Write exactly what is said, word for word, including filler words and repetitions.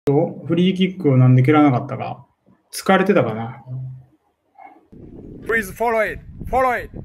とフリーキックをなんで蹴らなかったか。疲れてたかな。 Please follow it. Follow it.